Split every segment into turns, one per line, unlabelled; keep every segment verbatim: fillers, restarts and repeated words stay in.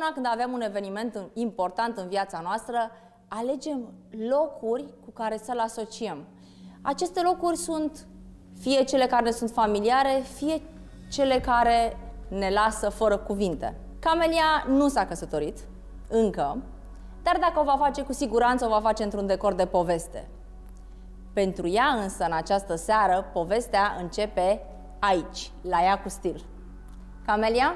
Întotdeauna când avem un eveniment important în viața noastră, alegem locuri cu care să-l asociem. Aceste locuri sunt fie cele care ne sunt familiare, fie cele care ne lasă fără cuvinte. Camelia nu s-a căsătorit, încă, dar dacă o va face, cu siguranță o va face într-un decor de poveste. Pentru ea însă, în această seară, povestea începe aici, la ea cu stil. Camelia?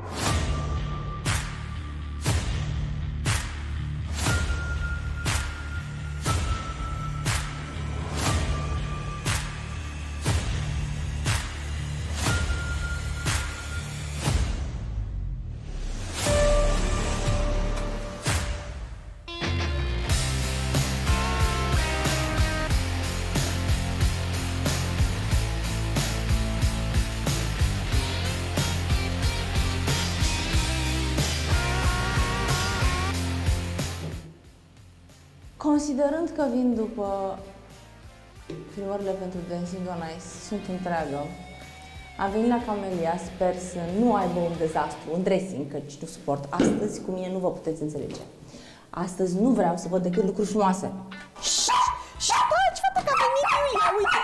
Considerând că vin după filmările pentru Dancing on Ice, sunt întreagă, am venit la Camelia, sper să nu aibă un dezastru, un dressing, căci nu suport. Astăzi, cu mine nu vă puteți înțelege. Astăzi nu vreau să văd decât lucruri frumoase. Și taci, fata, că a venit Iulia, uite!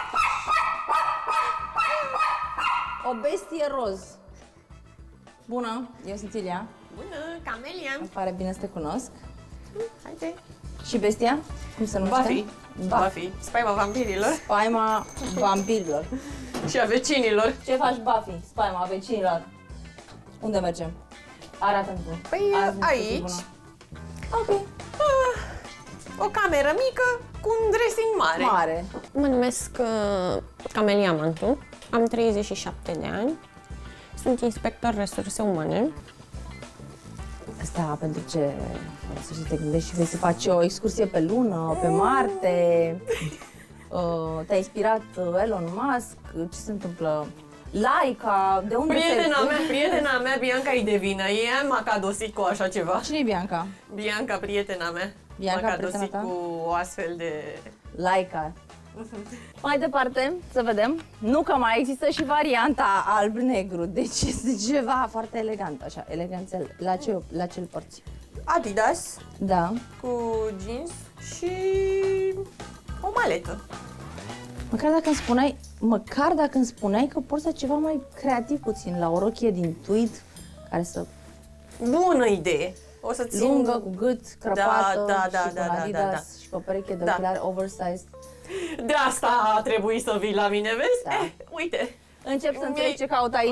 O bestie roz. Bună, eu sunt Ilia.
Bună, Camelia.
Îmi pare bine să te cunosc.
Haide.
Și bestia? Cum se numește?
Buffy. Buffy. Spaima vampirilor.
Spaima vampirilor.
Și a vecinilor.
Ce faci, Buffy? Spaima vecinilor. Unde mergem? Arată-mi tu.
Păi aici.
Ok.
Ah, o cameră mică cu un dressing mare.
Mare.
Mă numesc uh, Camelia Mantu, am treizeci și șapte de ani, sunt inspector resurse umane.
Asta pentru ce să te gândești și vrei să faci o excursie pe lună, pe Marte, uh, te-a inspirat Elon Musk, ce se întâmplă? Laika, de unde
Prietena
te...
mea, prietena mea, Bianca, e de vină. Ea m-a cadosit cu așa ceva.
Cine e Bianca?
Prietena, prietena mea.
Bianca,
m-a cadosit
prietena ta?
cu o astfel de...
Laika. Mai departe, să vedem. Nu că mai există și varianta alb-negru, deci este ceva foarte elegant, așa, eleganțel. La ce, la ce-l porți?
Adidas,
Da.
cu jeans și o maletă.
Măcar dacă îmi spuneai, măcar dacă îmi spuneai că porți ceva mai creativ puțin, la o rochie din tweed, care să...
Bună idee! O să țin...
Lungă, cu gât, crăpată,
da, da,
și
da,
cu
da,
Adidas,
da, da.
și cu o pereche de
Da.
ochelari oversized.
De asta a trebuit să vii la mine, vezi?
Da.
Eh, uite!
Încep să
Mi-ai-
înțeleg ce caut aici,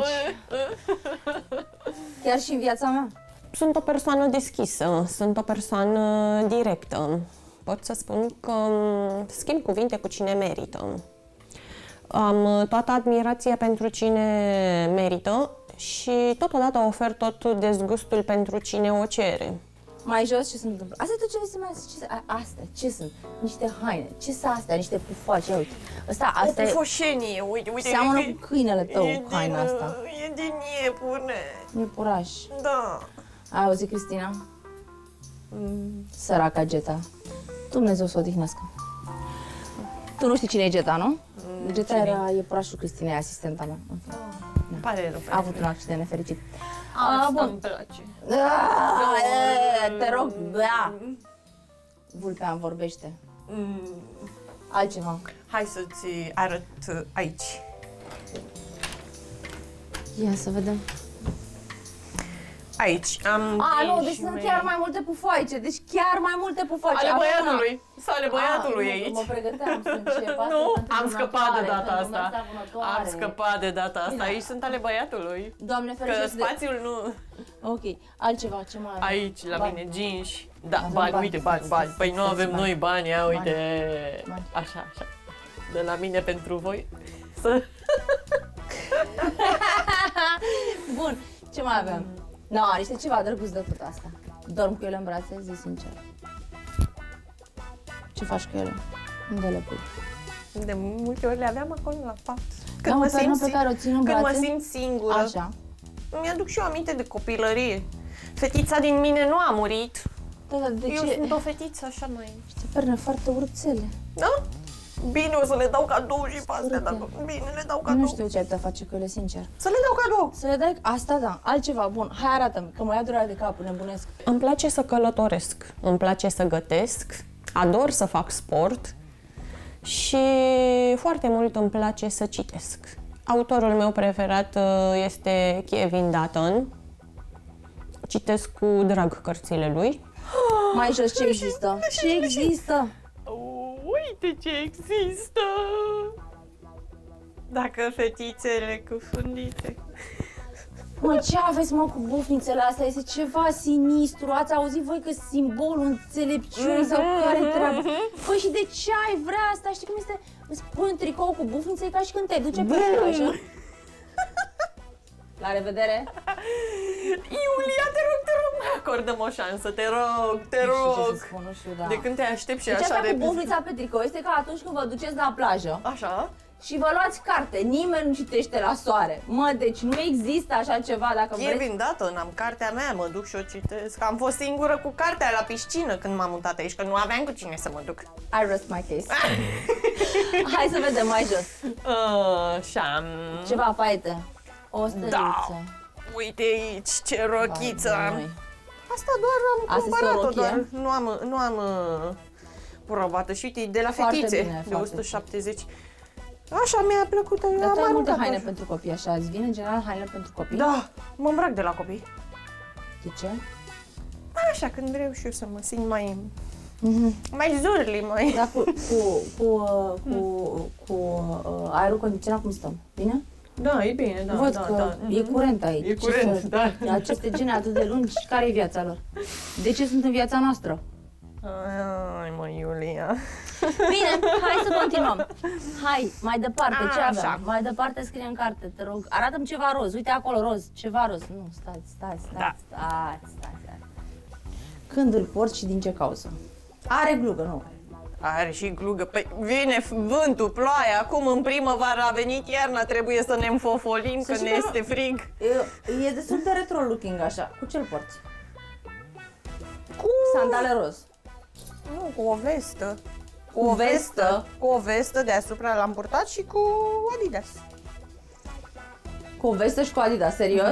chiar și în viața mea.
Sunt o persoană deschisă, sunt o persoană directă. Pot să spun că schimb cuvinte cu cine merită. Am toată admirația pentru cine merită și totodată ofer tot dezgustul pentru cine o cere.
Mai jos ce se întâmplă? Asta e tot ce vrei să mai ce, a- Astea, ce sunt? Niște haine. Ce sunt astea? Niște pufoace, uite. Asta,
O
asta e,
pufoșenie, uite, uite.
seamănă
e-
cu câinele tău,
e din,
haina asta.
E din iepure.
E puraș.
Da.
Ai auzit, Cristina? Săraca Geta. Dumnezeu să o odihnească. Tu nu știi cine e Geta, nu? Geta era iepurașul Cristinei, asistenta mea. În fine.
Îmi pare rău.
A avut un accident nefericit.
Asta
bun.
îmi place.
Ah, e, te rog, da. Vulpean vorbește.
Mm.
Altceva.
Hai să-ți arăt aici.
Ia să vedem.
Aici am...
A, nu,
trei
deci
și
sunt
mai-
chiar mai multe pufoaice. Deci chiar mai multe pufoaice.
Ale
Acum-
băiatului. Sunt ale băiatului
A,
aici.
Mă pregăteam să încep. Asta
Nu,
e pentru
am scăpat de
vânătoare,
data
pentru
asta.
măsea vânătoare.
Am scăpat de data asta.
Bine.
Aici sunt ale băiatului.
Doamne
Că
ferește de...
spațiul nu...
Ok, altceva, ce mai avem?
Aici, la
Bani.
mine, jeans. Da,
Avem
bani,
bani.
uite, bani, bani. Păi nu
Bani.
avem noi bani, ia uite.
Bani.
Așa, așa. De la mine pentru voi. Să...
Bun, ce mai avem? No, niște ceva drăguț de tot asta. Dorm cu ele în brațe, zi sincer. Ce faci cu ele? Unde le pui?
De multe ori le aveam acolo la pat.
Da, o pernă pe care o țin în
când mă
brațe?
simt singură.
Așa.
Mi-aduc și eu aminte de copilărie. Fetița din mine nu a murit.
Da, da, de
Eu
ce?
sunt o fetiță așa mai...
Niște perne foarte urțele.
Da? Bine, o să le dau cadou și pe astea, dacă... Bine, le dau cadou.
Nu știu ce ai putea face cu ele, sincer.
Să le dau cadou.
Să le dai... Asta da, altceva, bun. Hai, arată-mi, că mă ia durare de cap, nebunesc.
Îmi place să călătoresc, îmi place să gătesc, ador să fac sport și foarte mult îmi place să citesc. Autorul meu preferat uh, este Kevin Dutton. Citesc cu drag cărțile lui.
Mai jos, ce există? Ce există?
Oh, uite ce există! Dacă fetițele cu fundițe.
Mă, ce aveți, mă, cu bufnițele astea? Este ceva sinistru. Ați auzit voi că simbolul înțelepciunii sau care treabă? Păi și de ce ai vrea asta? Știi cum este? Îți pui un tricou cu bufnițe ca și când te duce pe plajă. La revedere!
Iulia, te rog, te rog, mai acordăm o șansă, te rog, te
Nu știu
rog.
ce să spun, nu știu, da.
De când te aștept și
Deci
așa
asta
de...
cu bufnița pe tricou este ca atunci când vă duceți la plajă
Așa?
și vă luați carte. Nimeni nu citește la soare. Mă, deci nu există așa ceva dacă vreți.
Kevin Dutton, am cartea mea, mă duc și o citesc. Am fost singură cu cartea la piscină când m-am mutat aici, că nu aveam cu cine să mă duc.
I rest my case. Hai să vedem mai jos.
Așa.
Ceva paete. O stăriță.
Da. Uite aici, ce rochiță
Vai de
am.
noi.
Asta doar am
Asta este o
cumpărat-o,
rochie?
doar nu am, nu am uh, probat-o. Și uite, de la
Foarte
fetițe,
bine,
de
foarte
o sută șaptezeci. Așa mi-a plăcut,
Dar
am
tu ai multe
aruncat
haine
așa.
pentru copii, așa? Îți vine în general haine pentru copii?
Da, mă îmbrac de la copii.
De ce?
Așa, când vreau și eu să mă simt mai... Mai zurli, mai...
Dar cu, cu, cu, uh, cu, cu uh, aerul condiționat cum stăm? Bine?
Da, e bine, da,
Văd
da,
că
da.
e curent aici.
E
Ce
curent,
să-
da.
Aceste gene atât de lungi, care e viața lor? De ce sunt în viața noastră?
Ai, mă, Iulia.
Bine, hai să continuăm. Hai, mai departe, ce
Așa.
avem? Mai departe scrie în carte, te rog. Arată-mi ceva roz, uite acolo roz, ceva roz. Nu, stai, stai, stai,
Da.
stai, stai, stai. Când îl porți și din ce cauză? Are glugă, nu?
Are și glugă. Păi vine vântul, ploaia, acum în primăvară a venit iarna, trebuie să ne înfofolim,
Să
că
știi
ne
că nu-
este frig.
E, e destul de retro looking așa. Cu ce-l porți?
Cu...
Sandale roz.
Nu, cu o vestă. Cu,
Cu
o
vestă?
vestă? Cu o vestă deasupra l-am purtat și cu Adidas.
Cu o vestă și cu Adidas, serios?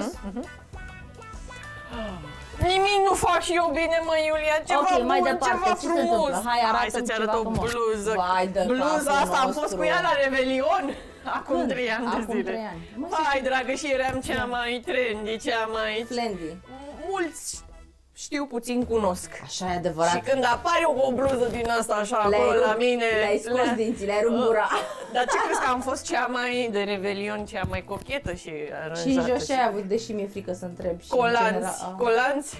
Nimic nu fac și eu bine, mă, Iulia, ceva
Ok,
bun,
mai departe,
ceva
ce se
frumos.
întâmplă? Hai, arată-mi
Hai să-ți arăt
ceva
o
frumos.
bluză.
Vai de
Bluza
capul
asta am fost
nostru.
cu ea la Revelion acum
Când?
trei ani de
Acum
zile.
trei ani. Mă,
Hai, dragă, și eram cea mai trendy, cea mai...
Flendy.
Mulți știu, puțin cunosc.
Așa e adevărat.
Și când apare o bluză din asta așa
Le-ai
acolo la
rupt-
mine...
le-ai scos dinții, le-ai rupt gura.
Dar ce crezi că am fost cea mai de Revelion, cea mai cochetă și aranjată?
Și în jos ce ai avut, deși mi-e frică să întreb. Și în
Colanți,
general- ah.
colanți.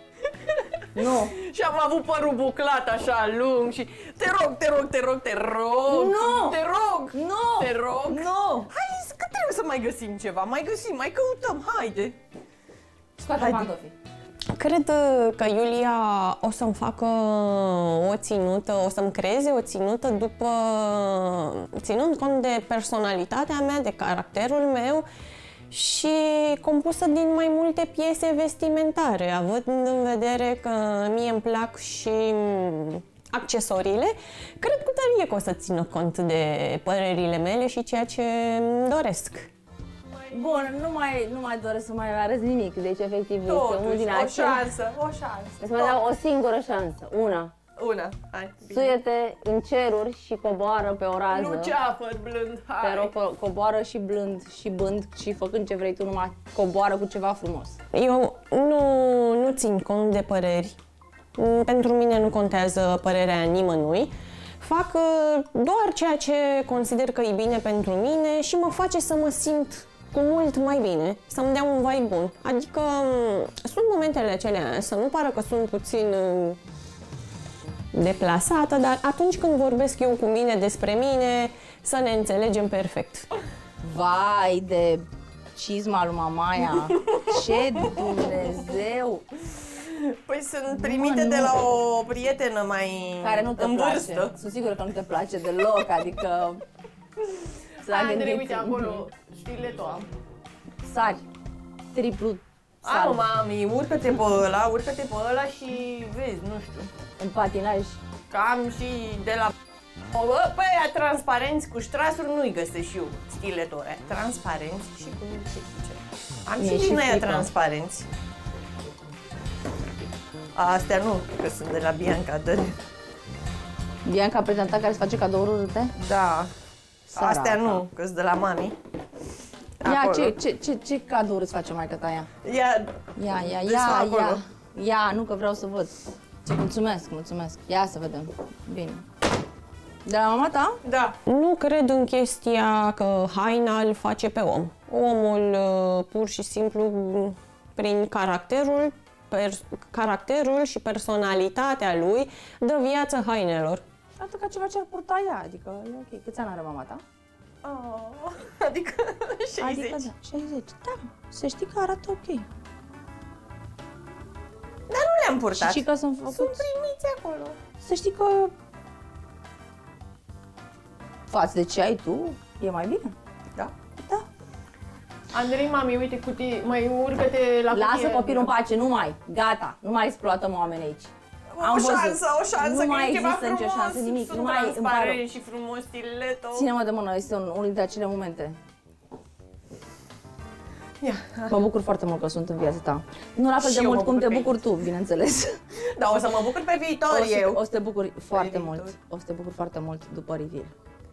Nu.
Și am avut părul buclat așa lung și te rog, te rog, te rog, te rog,
Nu!
te rog,
Nu!
te rog.
Nu!
Hai, că trebuie să mai găsim ceva, mai găsim, mai căutăm, haide.
Scoate
Haide.
pantofii.
Cred uh, că Iulia o să-mi facă o ținută, o să-mi creeze o ținută după, ținând cont de personalitatea mea, de caracterul meu și compusă din mai multe piese vestimentare, având în vedere că mie îmi plac și accesoriile, cred cu tărie că o să țină cont de părerile mele și ceea ce îmi doresc.
Bun, nu mai, nu mai doresc să mai arăți nimic, deci efectiv este unul
Totuși,
din
o
acele...
șansă, o șansă.
Să mai dau o singură șansă, una.
Una, hai, bine.
Suie-te în ceruri și coboară pe o rază.
Nu ceafă blând,
Te
hai.
rog, co- coboară și blând și bând și făcând ce vrei tu, numai coboară cu ceva frumos.
Eu nu, nu țin cont de păreri. Pentru mine nu contează părerea nimănui. Fac uh, doar ceea ce consider că e bine pentru mine și mă face să mă simt cu mult mai bine, să-mi dea un vibe bun. Adică um, sunt momentele acelea, să nu pară că sunt puțin uh, deplasată, dar atunci când vorbesc eu cu mine despre mine, să ne înțelegem perfect.
Vai de cizma lui Mamaia! Ce Dumnezeu!
Păi sunt primite
Mă,
de
nu.
la o prietenă mai
Care nu te
în
place.
vârstă.
Sunt sigură că nu te place deloc, adică... S-a
Andrei,
gândit-
uite acolo, stiletul am.
Sari. Triplu
Ai,
sal.
mami, urcă-te pe ăla, urcă-te pe ăla și vezi, nu știu.
În patinaj.
Cam și de la O, bă, pe aia transparenți cu ștrasuri nu-i găsești eu stiletore. Transparenți și cu chetice. Am
Mie
și
și
din aia
frică.
transparenți. Astea nu, că sunt de la Bianca, de...
Bianca prezentat care îți face cadouri urâte?
Da.
Săraca.
Astea nu, că sunt de la mami.
Ia,
Acolo.
ce, ce, ce, ce cadouri îți face maică ta ea?
Ia,
Ia, ia,
Deci
ia,
acolo.
ia. Ia, nu că vreau să văd. Mulțumesc, mulțumesc. Ia să vedem. Bine. De la mama ta?
da.
Nu cred în chestia că haina îl face pe om. Omul uh, pur și simplu prin caracterul, per, caracterul și personalitatea lui dă viață hainelor.
Arată ca ceva ce ar purta ea, adică e ok. Câți ani are mama ta?
Oh, adică șaizeci.
Adică da, șaizeci. Da, să știi că arată ok.
Dar nu le-am purtat.
Și, și că sunt făcuți...
Sunt primiți acolo.
Să știi că... Față de ce ai tu, e mai bine.
Da.
Da.
Andrei, mami, uite cutie, mai urcă-te la
Lasă
cutie.
copilul în pace, nu mai. Gata, nu mai exploatăm oameni aici.
O șansă, o șansă,
Nu
că
mai
e ceva
există nicio
frumos.
șansă, nimic.
Sunt
Nu mai, îmi pare rău.
transparent și frumos stiletto.
Ține-mă de mână, este un, unul dintre acele momente.
Ia.
Mă bucur foarte mult că sunt în viața ta. Nu la fel
Și
de
eu
mult
mă
cum
bucur
te
pe
bucuri tu, bineînțeles.
Da, o să mă bucur pe viitor
O să,
eu.
o să te bucuri foarte
viitor.
mult. O să te bucuri foarte mult după Rivire.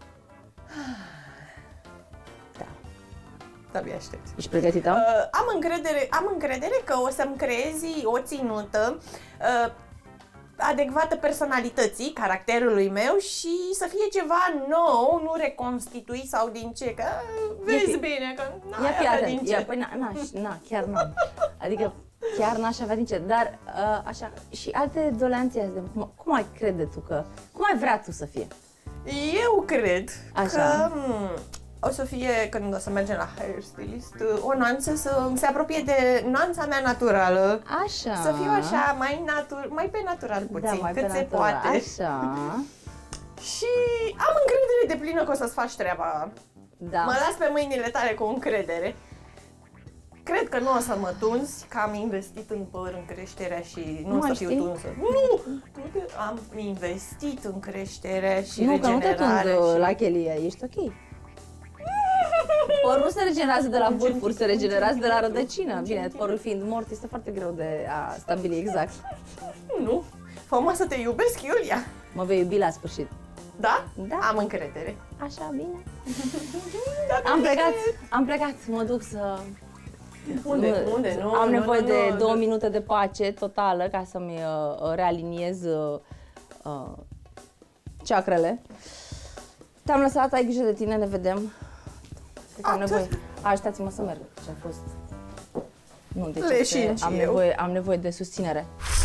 Da.
Abia aștept.
Ești pregătită?
Uh, am, încredere, am încredere că o să-mi creezi o ținută uh, adecvată personalității, caracterului meu și să fie ceva nou, nu reconstituit sau din ce, că uh, vezi
fi-
bine că
Ia
n-ai
fi
avea
atent.
din
Ia,
ce.
păi na, na, na, chiar nu. Adică chiar n-aș avea din ce. Dar uh, așa, și alte doleanțe azi de cum, cum ai crede tu că, cum ai vrea tu să fie?
Eu cred
Așa.
că m, o să fie, când o să mergem la hairstylist, o nuanță să se apropie de nuanța mea naturală.
Așa.
Să fiu așa, mai, natur, mai pe natural puțin,
da, mai
cât
pe
se
natură.
poate.
Așa.
Și am încredere de plină că o să-ți faci treaba.
Da.
Mă las pe mâinile tale cu încredere. Cred că nu o să mă tunzi, că am investit în păr, în creșterea și nu,
Nu
o să
mai
fiu
știi?
tunsă. Nu! Nu că am investit în creșterea și
Nu, că nu te
regenerare.
tund
și...
la chelie, ești ok. Părul nu se regenerează de la vârfuri, se regenerează de la rădăcină. Bine, părul fiind mort, este foarte greu de a stabili exact.
Nu. Fă-mă să te iubesc, Iulia.
Mă vei iubi la sfârșit.
Da?
Da.
Am încredere.
Așa, bine.
Da,
Am
bine.
plecat, am plecat, mă duc să...
Unde?
Nu,
Unde? Nu,
am
nu,
nevoie
nu,
de
nu,
două
nu.
minute de pace totală ca să-mi uh, realiniez uh, uh, chakrele. Te-am lăsat, ai grijă de tine, ne vedem. Cred că am
Atât?
nevoie. Așteptați-mă să merg, ce a fost. Nu, deci
Leșin
este- am
și eu.
nevoie, am nevoie de susținere.